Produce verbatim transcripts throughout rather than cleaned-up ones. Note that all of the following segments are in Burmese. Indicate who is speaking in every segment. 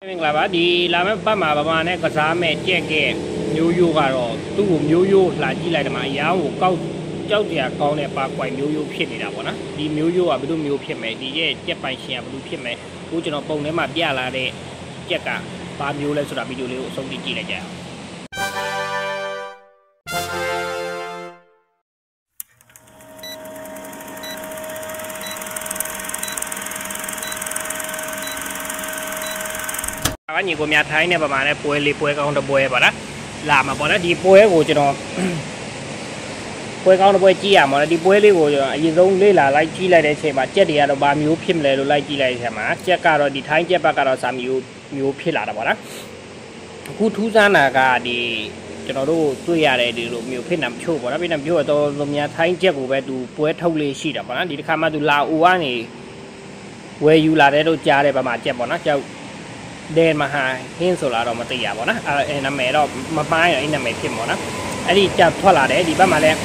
Speaker 1: မင်္ဂလာပါဒီလာမယ့်ပတ်မှာဗမာနဲ့ကစားမဲ့ကြက်ကဲမျိုးရိုးကတော့သူ့ကိုမျိုးရိုးလှကြည့်လိုက်တယ်မှာအရာကိုကောက်ကြောက်တရားကောင်းတဲ့ပါကွိုင်မျိုးရိုးဖြစ်နေတာပေါ့နော်ဒီမျိုးရိုးကဘယ်လိုမျိုးဖြစ်မယ်ဒီရဲ့ကြက်ပိုင်ရှင်ကဘယ်လိုဖြစ်မယ်ကိုကျွန်တော်ပုံထဲမှာပြလာတဲ့ကြက်ကဘာမျိုးလဲဆိုတာဗီဒီယိုလေးကိုအဆုံးထိကြည့်လိုက်ကြအောင်ညီကိုများထိုင်းနေပါမှာနဲ့ပွဲလေးပွဲကောင်းတစ်ပွဲပါလားလာမှာပေါ့နော်ဒီပွဲကိုကျွန်တော်ပွဲကောင်းတစ်ပွဲကြည့်ရမှာဒီပွဲလေးကိုကျွန်တော်အရင်ဆုံးလေ့လာလိုက်ကြည့်လိုက်တဲ့အချိန်မှာကြက်တွေကတော့ဘာမျိုးဖြစ်မလဲလို့လိုက်ကြည့်လိုက်တဲ့အချိန်မှာကြက်ကတော့ဒီထိုင်းကြက်ဘက်ကတော့စာမျိုးမျိုးဖြစ်လာတာပေါ့နော်အခုထူးဆန်းတာကဒီကျွန်တော်တို့တွေ့ရတဲ့ဒီလိုမျိုးဖြစ်နေဖြို့ပေါ့နော်ဖြစ်နေဖြို့တော့လူများထိုင်းကြက်ကိုပဲသူပွဲထုတ်လေးရှိတာပေါ့နော်ဒီတစ်ခါမှသူလာအိုကနေဝယ်ယူလာတဲ့လို့ကြားတယ်ဗမာကြက်ပေါ့နော်ကြောက်เดินมาหาเห็นဆိုလာတော့မသိရပါဘူးနော်အဲနာမည်တော့မပိုင်းရအဲ့နာမည်ဖြစ်မှာနော်အဲ့ဒီကြောက်ထွက်လာတယ်ဒီဘက်မှာလည်း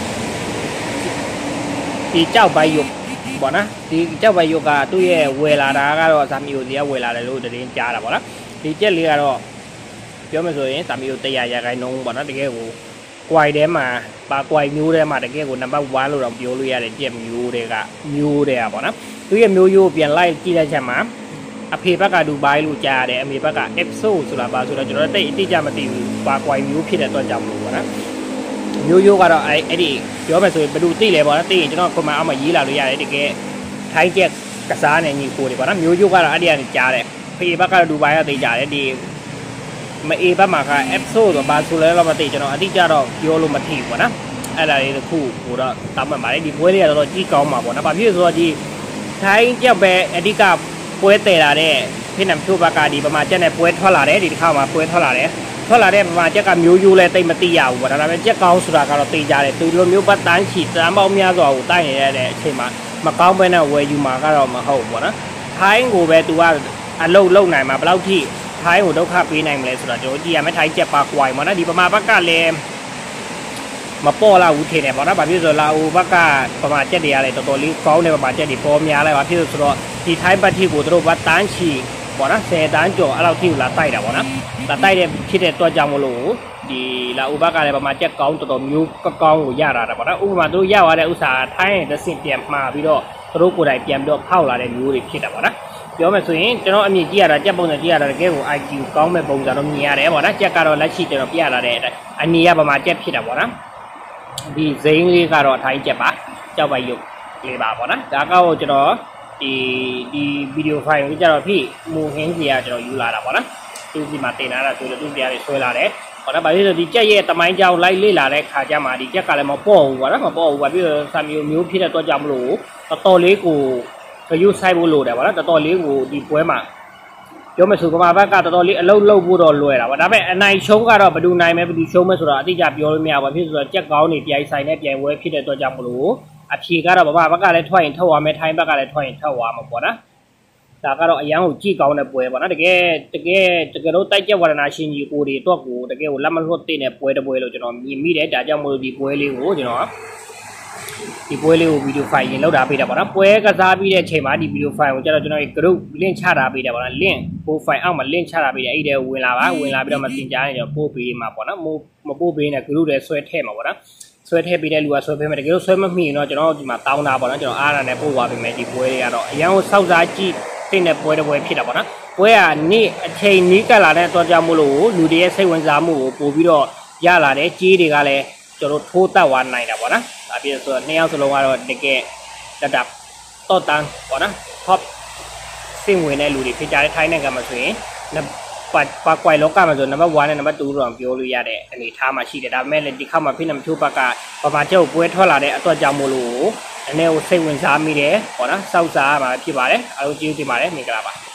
Speaker 1: ဒီကြောက်ပိုက်ရုပ်ပေါ့နော်ဒီကြောက်ပိုက်ရုပ်ကသူ့ရဲ့ဝယ်လာတာကတော့ဇာမီယိုစီကဝယ်လာတယ်လို့သတင်းကြားတာပေါ့နော်ဒီကြက်လေးကတော့ပြောမယ်ဆိုရင်ဇာမီယိုတရာရာခိုင်နှုန်းပေါ့နော်တကယ်ကိုကွိုင်ထဲမှာပါကွိုင်မျိုးထဲမှာတကယ်ကိုနံပါတ်oneလို့တော့ပြောလို့ရတဲ့ကြက်မျိုးတွေကမျိုးတွေကပေါ့နော်သူ့ရဲ့မျိုးရိုးပြန်လိုက်ကြည့်တဲ့ချက်မှာအဖေဘက်ကဒူဘိုင်းလို့ကြားရတယ်အမေဘက်က episode ဆိုတာပါဆိုတော့ကျွန်တော်တို့တိတ်အတိအကျမသိဘူးပါကွိုင်မျိုးဖြစ်တဲ့အတွက်ကြောင့်မလို့ပေါ့နော်မျိုးရိုးကတော့အဲ့အဲ့ဒီပြောမယ်ဆိုရင်ဘယ်လိုသိလဲပေါ့နော်သိရင်ကျွန်တော်ကွန်မန့်အောက်မှာရေးလာလို့ရတယ်တကယ်ထိုင်းချက်ကစားနေညီကိုတွေပေါ့နော်မျိုးရိုးကတော့အဲ့ဒီကနေကြားတယ်ဖေဘက်ကတော့ဒူဘိုင်းကသိကြတယ်ဒီမအေဘက်မှာက episode ဆိုပါဆိုလဲတော့မသိကျွန်တော်အတိအကျတော့ပြောလို့မထီဘူးပေါ့နော်အဲ့ဒါလေးတစ်ခုဟိုတော့တောင်းမှတ်ပါတယ်ဒီပွဲလေးကတော့ကြီးကောင်းမှာပေါ့နော်ဘာဖြစ်လို့ဆိုတော့ဒီထိုင်းချက်ပဲအဓိကပွဲတည်လာတဲ့ဖိနမ်ဖြိုးဘက်ကဒီပမာချက်နဲ့ပွဲထွက်လာတယ်ဒီတစ်ခါမှာပွဲထွက်လာတယ်ထွက်လာတဲ့ပမာချက်ကမျိုးရိုးလဲတိတ်မသိရဘူးပေါ့ဒါပေမဲ့ချက်ကောင်းဆိုတာကတော့သိကြတယ်သူလိုမျိုးပတ်တန်းချီတန်းပေါင်းများစွာကိုတိုက်နေရတဲ့အချိန်မှာမကောင်းဘဲနဲ့ဝယ်ယူမှာကတော့မဟုတ်ဘူးပေါ့နော်ထိုင်းကိုပဲသူကအလုတ်လုံနိုင်မှာဘယ်လောက်ထိထိုင်းကိုဒုက္ခပေးနိုင်မလဲဆိုတော့ကျွန်တော်ကြည့်ရမယ်ထိုင်းချက်ပါကွိုင်ပေါ့နော်ဒီပမာဘက်ကလည်းမပေါ်လာဘူးထင်တယ်ပေါ့နော်ဘာဖြစ်လို့လာအိုဘက်ကပမာချက်တွေရတယ်တော်တော်လေးကောင်းတယ်ပမာချက်တွေပေါ်များလိုက်ဘာဖြစ်လို့ဆိုတော့ဒီထိုင်းပတ်ထိကိုသူတို့ဗတ်တန်းချီပေါ့နော်ဆယ်တန်းကျော်အဲ့လောက်ထိကိုလာတိုက်တာပေါ့နော်လာတိုက်တဲ့ဖြစ်တဲ့အတွက်ကြောင့်မလို့ဒီလာအိုဘက်ကလည်းပမာချက်ကောင်းတော်တော်မျိုးကောင်းကိုရတာတာပေါ့နော်ဥပမာသူတို့ရသွားတဲ့ဥစ္စာထိုင်းရဲ့တစ်ဆင့်ပြန်မှာပြီးတော့သူတို့ကိုယ်တိုင်ပြန်ပြီးတော့ဖောက်လာတဲ့မျိုးတွေဖြစ်တာပေါ့နော်ပြောမယ်ဆိုရင်ကျွန်တော်အမြင်ကြည့်ရတာကြက်ပုံစံကြည့်ရတာတကယ်ကို I Q ကောင်းမဲ့ပုံစံတော့မြင်ရတယ်ပေါ့နော်ကြက်ကတော့လက်ရှိကျွန်တော်ပြလာတဲ့အအနေကပမာချက်ဖြစ်တာပေါ့နော်ဒီဇိမ်းလေးကတော့ထိုင်းချက်ပါကြောက်ပိုက်ရုပ်လေးပါပေါ့နော်ဒါကတော့ကျွန်တော်ဒီဒီဗီဒီယိုဖိုင်ကိုကြတော့ဖြစ်မူဟင်းစီကကျွန်တော်ယူလာတာပေါ့နော်သူဒီမှာတင်လာတာဆိုတော့သူပြားလေးဆွဲလာတယ်ဟောတော့ဗာပြီးဆိုဒီကြက်ရဲ့တမိုင်းကြောင်လိုက်လေ့လာတဲ့ခါကျမှဒီကြက်ကလည်းမပေါ့ဘူးပေါ့နော်မပေါ့ဘူးဗာပြီးတော့ဆာမျိုးမျိုးဖြစ်တဲ့အတွက်ကြောင့်မလို့တော်တော်လေးကိုဂရုစိုက်ဖို့လိုတယ်ပေါ့နော်တော်တော်လေးကိုဒီပွဲမှာပြောမယ်ဆိုကမာဘက်ကတော်တော်လေးအလုံးလုံးဖို့တော့လွယ်တာပေါ့ဒါပေမဲ့အနိုင်ရှုံးကတော့ဘယ်သူနိုင်မယ်ဘယ်သူရှုံးမယ်ဆိုတာအတိအကျပြောလို့မရဘူးဖြစ်ဆိုတော့ကြက်ကောင်းနေပြိုင်ဆိုင်နဲ့ပြိုင်ပွဲဖြစ်တဲ့အတွက်ကြောင့်မလို့အဖြေကတော့ဗမာဘက်ကလည်းထွက်ရင်ထွက်သွားမယ်ထိုင်းဘက်ကလည်းထွက်ရင်ထွက်သွားမှာပေါ့နော်ဒါကတော့အရန်ကိုကြည့်ကောင်းတဲ့ပွဲပေါ့နော်တကယ်တကယ်တကယ်တော့တိုက်ကြက်ဝါဒနာရှင်ကြီးကိုတွေတော့ကိုတကယ်ကိုလက်မလွတ်တဲ့ပွဲတစ်ပွဲလို့ကျွန်တော်မြင်မိတယ်ဒါကြောင့်မလို့ဒီပွဲလေးကိုကျွန်တော်ဒီပွဲလေးကိုဗီဒီယိုဖိုင်ရင်လောက်တာပေးတာပေါ့နော်ပွဲကစားပြီးတဲ့အချိန်မှာဒီဗီဒီယိုဖိုင်ကိုကျတော့ကျွန်တော် group link ချတာပေးတယ်ပေါ့နော် link ပို့ဖိုင်အောက်မှာ link ချတာပေးတယ်အဲ့ဒီဝင်လာပါဝင်လာပြီးတော့မတင်ကြားနေတော့ပို့ပေးမှာပေါ့နော်မပို့ပေးနဲ့ group တွေဆွဲထည့်မှာပေါ့နော်ဆွဲထည့်ပေးတဲ့လူကဆွဲပေးမယ်တကယ်လို့ဆွဲမမိရင်တော့ကျွန်တော်ဒီမှာတောင်းတာပေါ့နော်ကျွန်တော်အားရနဲ့ပို့သွားပေးမယ်ဒီပွဲတွေကတော့အရန်ကိုစောက်စားကြည့်တင်တဲ့ပွဲတစ်ပွဲဖြစ်တာပေါ့နော်ပွဲကနေ့အချိန်နီးကပ်လာတဲ့အတွက်ကြောင့်မို့လို့လူတွေရဲ့စိတ်ဝင်စားမှုကိုပို့ပြီးတော့ရလာတယ်ကြီးတွေကလည်းကျွန်တော်ထိုးတက်သွားနိုင်တာပေါ့နော်ဒါပြည့်ဆိုတော့နှစ်ယောက်စလုံးကတော့တကယ်တက်တက်တော့တန်းပေါ့နော် top စင်ဝင်တဲ့လူတွေဖြစ်ကြတဲ့ထိုင်းနိုင်ငံမှာဆိုရင်ပါပါကွိုင်လောကမှာဆိုနံပါတ်oneနဲ့နံပါတ်twoတော့ပြောလို့ရတဲ့အနေထားမှာရှိတယ်ဒါပေမဲ့လည်းဒီခါမှာဖိနမ်ဖြိုးဘက်ကပမာချက်ကိုပွဲထွက်လာတဲ့အတွက်ကြောင့်မို့လို့အနေကိုစိတ်ဝင်စားမိတယ်ပေါ့နော်စောက်စားမှာဖြစ်ပါတယ်အားလုံးကျေးဇူးတင်ပါတယ်မင်္ဂလာပါ